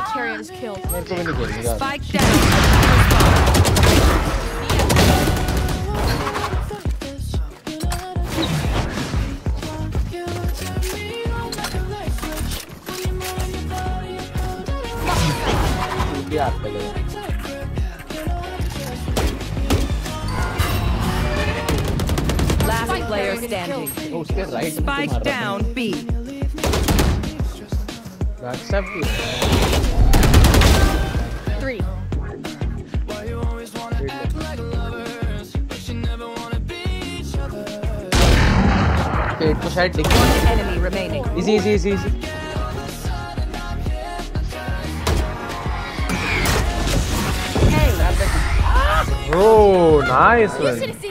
carrier is killed. Spike down. Last player standing. Spike down B. Accept you. 3. Okay, push ahead. One enemy remaining. Easy. Oh, nice one.